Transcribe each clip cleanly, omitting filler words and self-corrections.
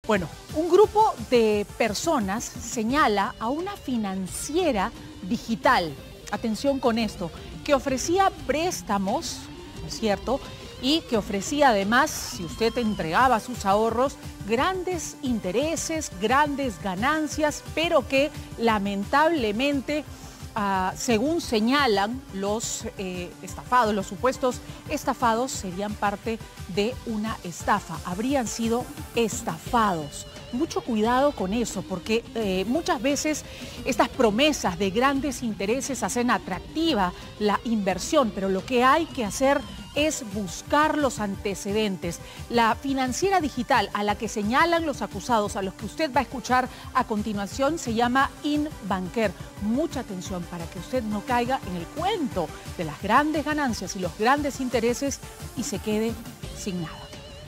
Bueno, un grupo de personas señala a una financiera digital, atención con esto, que ofrecía préstamos, ¿no es cierto?, y que ofrecía además, si usted entregaba sus ahorros, grandes intereses, grandes ganancias, pero que lamentablemente, según señalan los estafados, los supuestos estafados, serían parte de una estafa, habrían sido estafados. Mucho cuidado con eso, porque muchas veces estas promesas de grandes intereses hacen atractiva la inversión, pero lo que hay que hacer es buscar los antecedentes. La financiera digital a la que señalan los acusados, a los que usted va a escuchar a continuación, se llama InBanker. Mucha atención para que usted no caiga en el cuento de las grandes ganancias y los grandes intereses y se quede sin nada.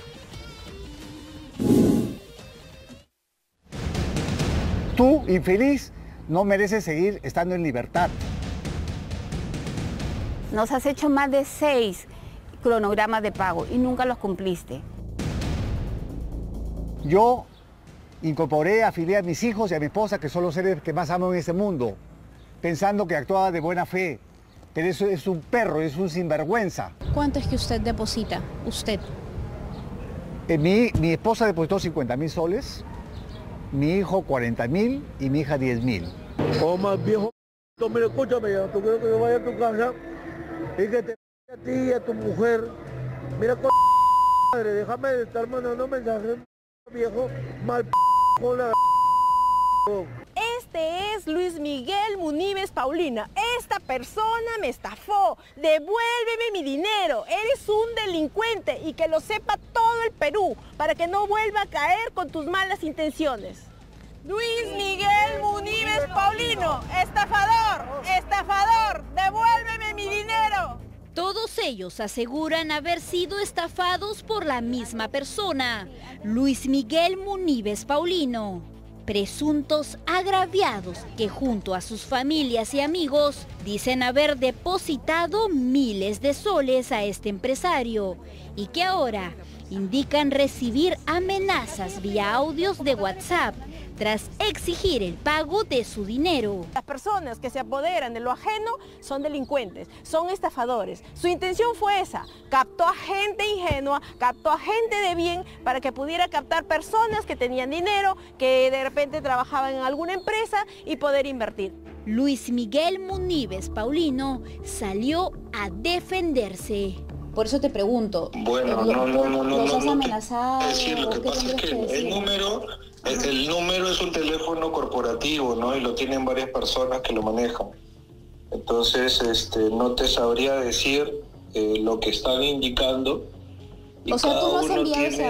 Tú, infeliz, no mereces seguir estando en libertad. Nos has hecho más de 6 cronogramas de pago y nunca los cumpliste. Yo incorporé, afilié a mis hijos y a mi esposa, que son los seres que más amo en este mundo, pensando que actuaba de buena fe. Pero eso es un perro, es un sinvergüenza. ¿Cuánto es que usted deposita? Usted. Mi esposa depositó 50.000 soles, mi hijo 40.000 y mi hija 10.000. O más viejo, mira, escúchame ya, tú quieres que yo vaya a tu casa y que te a ti y a tu mujer. Mira, madre, déjame de estar mandando mensajes, viejo, mal con la... Este es Luis Miguel Munives Paulino. Esta persona me estafó. Devuélveme mi dinero. Eres un delincuente y que lo sepa todo el Perú para que no vuelva a caer con tus malas intenciones. Luis Miguel Munives Paulino, estafador, estafador, devuélveme mi dinero. Todos ellos aseguran haber sido estafados por la misma persona, Luis Miguel Munives Paulino. Presuntos agraviados que junto a sus familias y amigos dicen haber depositado miles de soles a este empresario y que ahora indican recibir amenazas vía audios de WhatsApp tras exigir el pago de su dinero. Las personas que se apoderan de lo ajeno son delincuentes, son estafadores. Su intención fue esa, captó a gente ingenua, captó a gente de bien para que pudiera captar personas que tenían dinero, que de repente trabajaban en alguna empresa y poder invertir. Luis Miguel Munives Paulino salió a defenderse. Por eso te pregunto. Bueno, ¿Los has amenazado? Es decir, lo que pasa es que el número es un teléfono corporativo, ¿no? Y lo tienen varias personas que lo manejan. Entonces, no te sabría decir lo que están indicando. O sea, tú no has enviado ese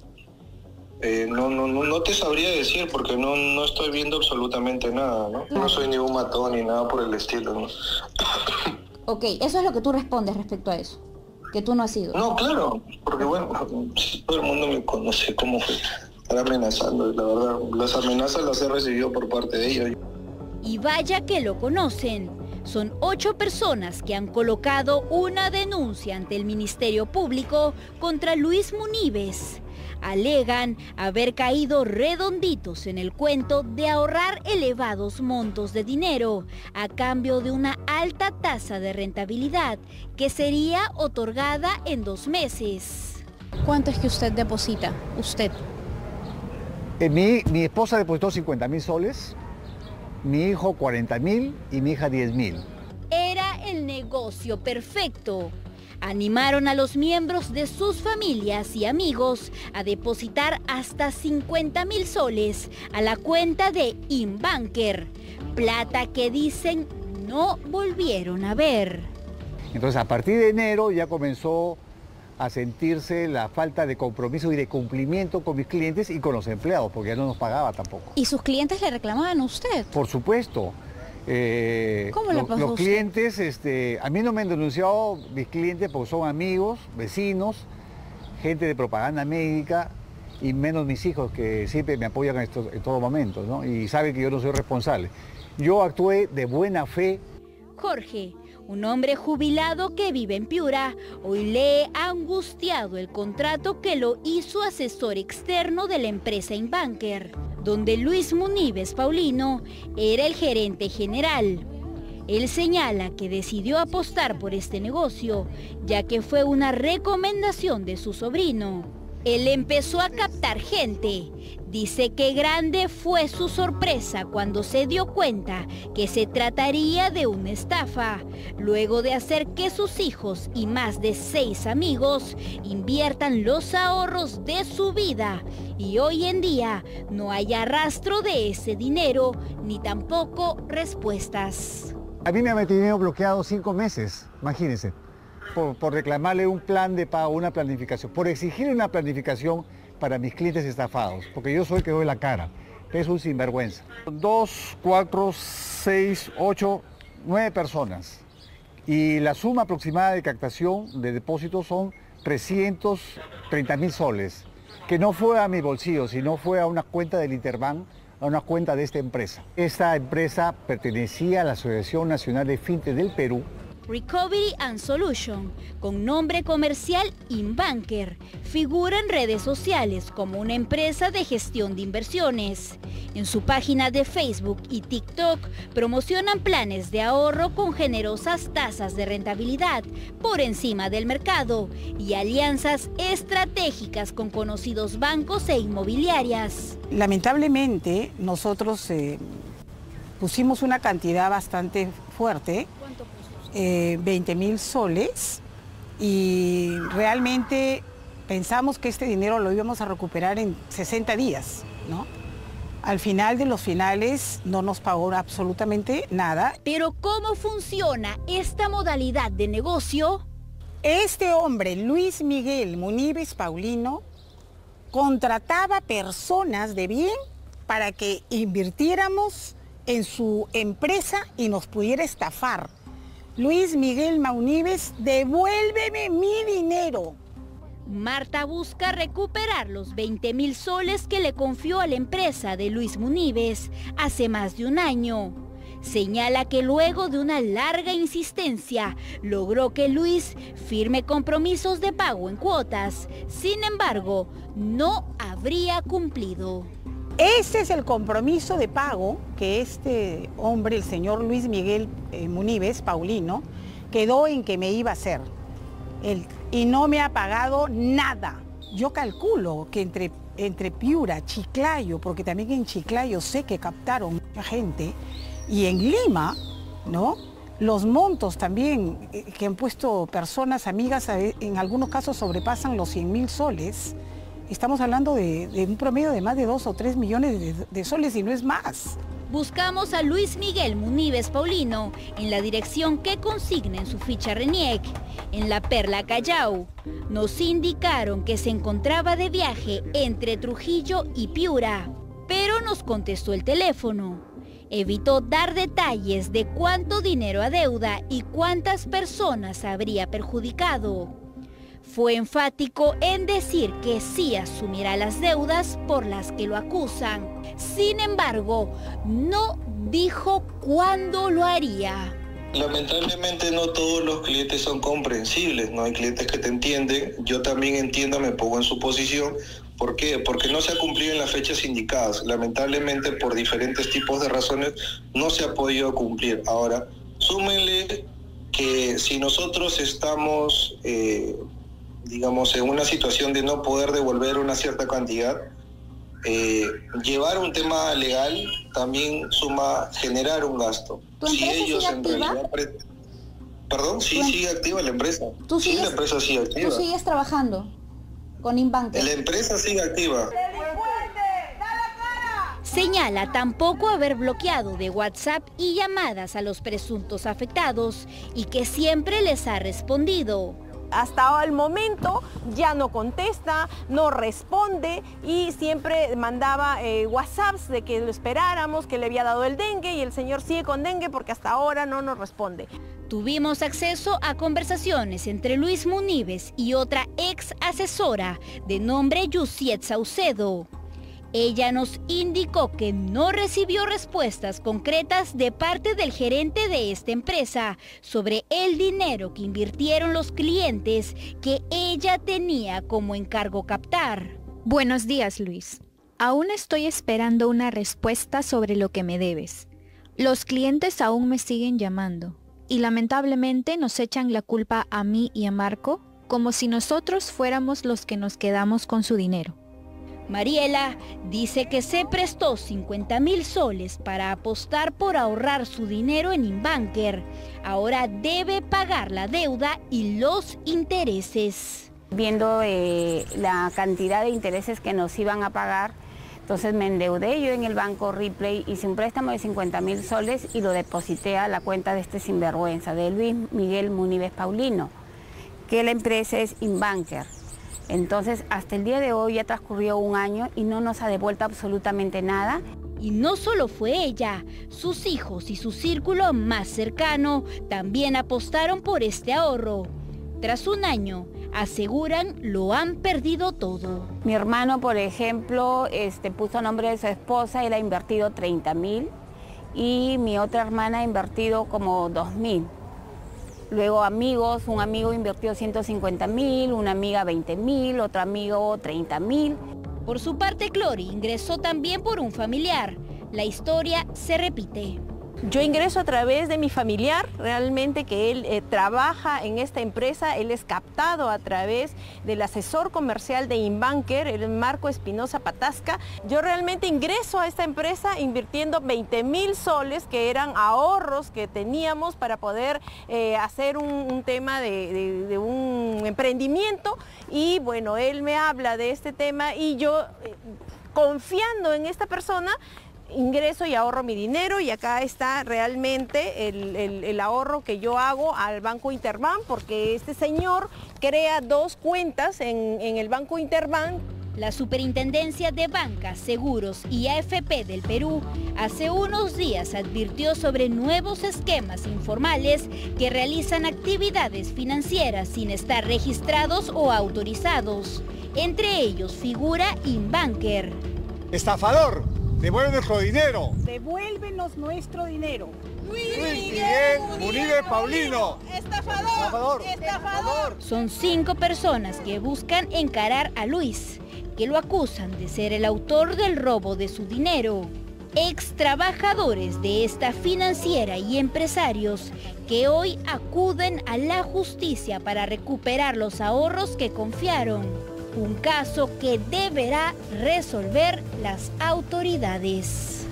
audio. No te sabría decir porque no estoy viendo absolutamente nada, ¿no? No soy ningún matón ni nada por el estilo, ¿no? Ok, eso es lo que tú respondes respecto a eso. Que tú no has sido. No, claro, porque bueno, todo el mundo me conoce cómo estar amenazando, la verdad. Las amenazas las he recibido por parte de ellos. Y vaya que lo conocen. Son 8 personas que han colocado una denuncia ante el Ministerio Público contra Luis Munives. Alegan haber caído redonditos en el cuento de ahorrar elevados montos de dinero a cambio de una alta tasa de rentabilidad que sería otorgada en 2 meses. ¿Cuánto es que usted deposita? Usted. Mi esposa depositó 50.000 soles, mi hijo 40.000 y mi hija 10.000. Era el negocio perfecto. Animaron a los miembros de sus familias y amigos a depositar hasta 50.000 soles a la cuenta de InBanker, plata que dicen no volvieron a ver. Entonces, a partir de enero ya comenzó a sentirse la falta de compromiso y de cumplimiento con mis clientes y con los empleados, porque ya no nos pagaba tampoco. ¿Y sus clientes le reclamaban a usted? Por supuesto. ¿Cómo le pasó los a usted? clientes, a mí no me han denunciado mis clientes porque son amigos, vecinos, gente de propaganda médica y menos mis hijos que siempre me apoyan en todo momento, ¿no? Y saben que yo no soy responsable. Yo actué de buena fe. Jorge, Un hombre jubilado que vive en Piura hoy lee angustiado el contrato que lo hizo asesor externo de la empresa Inbanker, donde Luis Munives Paulino era el gerente general. Él señala que decidió apostar por este negocio, ya que fue una recomendación de su sobrino. Él empezó a captar gente. Dice que grande fue su sorpresa cuando se dio cuenta que se trataría de una estafa, luego de hacer que sus hijos y más de 6 amigos inviertan los ahorros de su vida. Y hoy en día no hay rastro de ese dinero, ni tampoco respuestas. A mí me ha mantenido bloqueado 5 meses, imagínense, por reclamarle un plan de pago, una planificación, por exigir una planificación para mis clientes estafados, porque yo soy el que doy la cara, es un sinvergüenza. 2, 4, 6, 8, 9 personas. Y la suma aproximada de captación de depósitos son 330.000 soles, que no fue a mi bolsillo, sino fue a una cuenta del Interbank, a una cuenta de esta empresa. Esta empresa pertenecía a la Asociación Nacional de Fintech del Perú. Recovery and Solution, con nombre comercial Inbanker, figura en redes sociales como una empresa de gestión de inversiones. En su página de Facebook y TikTok promocionan planes de ahorro con generosas tasas de rentabilidad por encima del mercado y alianzas estratégicas con conocidos bancos e inmobiliarias. Lamentablemente nosotros pusimos una cantidad bastante fuerte. ¿Cuánto puso? 20.000 soles, y realmente pensamos que este dinero lo íbamos a recuperar en 60 días, ¿no? Al final de los finales no nos pagó absolutamente nada. Pero ¿cómo funciona esta modalidad de negocio? Este hombre, Luis Miguel Munives Paulino, contrataba personas de bien para que invirtiéramos en su empresa y nos pudiera estafar. Luis Miguel Munives, devuélveme mi dinero. Marta busca recuperar los 20.000 soles que le confió a la empresa de Luis Munives hace más de un año. Señala que luego de una larga insistencia logró que Luis firme compromisos de pago en cuotas. Sin embargo, no habría cumplido. Ese es el compromiso de pago que este hombre, el señor Luis Miguel Munives Paulino, quedó en que me iba a hacer. Y no me ha pagado nada. Yo calculo que entre Piura, Chiclayo, porque también en Chiclayo sé que captaron mucha gente, y en Lima, ¿no? Los montos también que han puesto personas amigas, en algunos casos sobrepasan los 100.000 soles. Estamos hablando de un promedio de más de 2 o 3 millones de soles y no es más. Buscamos a Luis Miguel Munives Paulino en la dirección que consigna en su ficha RENIEC, en La Perla, Callao. Nos indicaron que se encontraba de viaje entre Trujillo y Piura, pero nos contestó el teléfono. Evitó dar detalles de cuánto dinero adeuda y cuántas personas habría perjudicado. Fue enfático en decir que sí asumirá las deudas por las que lo acusan. Sin embargo, no dijo cuándo lo haría. Lamentablemente no todos los clientes son comprensibles, no hay clientes que te entienden. Yo también entiendo, me pongo en su posición. ¿Por qué? Porque no se ha cumplido en las fechas indicadas. Lamentablemente, por diferentes tipos de razones, no se ha podido cumplir. Ahora, súmenle que si nosotros estamos digamos, en una situación de no poder devolver una cierta cantidad, llevar un tema legal también suma generar un gasto. ¿Tu empresa sigue activa? Perdón, sí, sigue activa la empresa. Sí, la empresa sigue activa. ¿Tú sigues trabajando con Inbanker? La empresa sigue activa. Señala tampoco haber bloqueado de WhatsApp y llamadas a los presuntos afectados y que siempre les ha respondido. Hasta el momento ya no contesta, no responde y siempre mandaba WhatsApps de que lo esperáramos, que le había dado el dengue y el señor sigue con dengue porque hasta ahora no nos responde. Tuvimos acceso a conversaciones entre Luis Munives y otra ex asesora de nombre Yusiet Saucedo. Ella nos indicó que no recibió respuestas concretas de parte del gerente de esta empresa sobre el dinero que invirtieron los clientes que ella tenía como encargo captar. Buenos días, Luis. Aún estoy esperando una respuesta sobre lo que me debes. Los clientes aún me siguen llamando y lamentablemente nos echan la culpa a mí y a Marco como si nosotros fuéramos los que nos quedamos con su dinero. Mariela dice que se prestó 50.000 soles para apostar por ahorrar su dinero en Inbanker. Ahora debe pagar la deuda y los intereses. Viendo la cantidad de intereses que nos iban a pagar, entonces me endeudé yo en el banco Ripley, hice un préstamo de 50.000 soles y lo deposité a la cuenta de este sinvergüenza, de Luis Miguel Muníbez Paulino, que la empresa es Inbanker. Entonces, hasta el día de hoy ya transcurrió un año y no nos ha devuelto absolutamente nada. Y no solo fue ella, sus hijos y su círculo más cercano también apostaron por este ahorro. Tras un año, aseguran lo han perdido todo. Mi hermano, por ejemplo, puso a nombre de su esposa, él ha invertido 30.000 y mi otra hermana ha invertido como 2.000. Luego amigos, un amigo invirtió 150.000, una amiga 20.000, otro amigo 30.000. Por su parte, Clori ingresó también por un familiar. La historia se repite. Yo ingreso a través de mi familiar, realmente que él trabaja en esta empresa, él es captado a través del asesor comercial de Inbanker, el Marco Espinosa Patasca. Yo realmente ingreso a esta empresa invirtiendo 20.000 soles, que eran ahorros que teníamos para poder hacer un tema de un emprendimiento. Y bueno, él me habla de este tema y yo, confiando en esta persona, ingreso y ahorro mi dinero, y acá está realmente el ahorro que yo hago al Banco Interbank, porque este señor crea 2 cuentas en el Banco Interbank. La Superintendencia de Bancas, Seguros y AFP del Perú hace unos días advirtió sobre nuevos esquemas informales que realizan actividades financieras sin estar registrados o autorizados. Entre ellos figura Inbanker. ¡Estafador! ¡Devuelve nuestro dinero! Devuélvenos nuestro dinero. Luis Miguel Muníbez Paulino. ¡Estafador! ¡Estafador! Son 5 personas que buscan encarar a Luis, que lo acusan de ser el autor del robo de su dinero. Ex trabajadores de esta financiera y empresarios que hoy acuden a la justicia para recuperar los ahorros que confiaron. Un caso que deberá resolver las autoridades.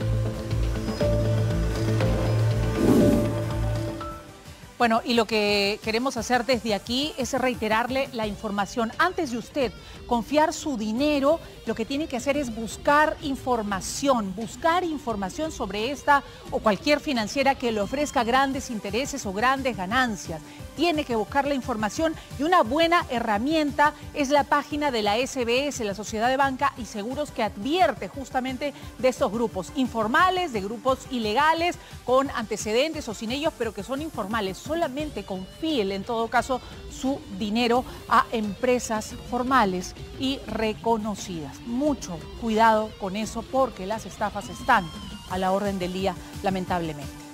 Bueno, y lo que queremos hacer desde aquí es reiterarle la información. Antes de usted confiar su dinero, lo que tiene que hacer es buscar información sobre esta o cualquier financiera que le ofrezca grandes intereses o grandes ganancias. Tiene que buscar la información, y una buena herramienta es la página de la SBS, la Sociedad de Banca y Seguros, que advierte justamente de estos grupos informales, de grupos ilegales, con antecedentes o sin ellos, pero que son informales. Solamente confíe en todo caso su dinero a empresas formales y reconocidas. Mucho cuidado con eso, porque las estafas están a la orden del día, lamentablemente.